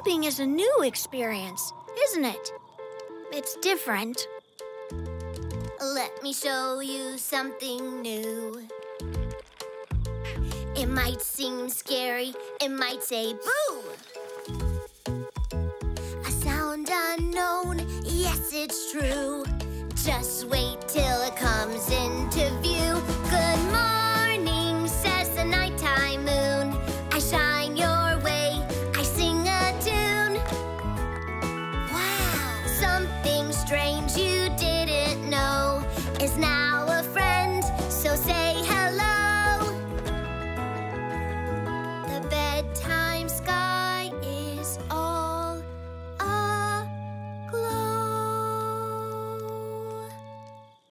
Sleeping is a new experience, isn't it? It's different. Let me show you something new. It might seem scary, it might say boo. A sound unknown, yes it's true. Just wait till it comes into view.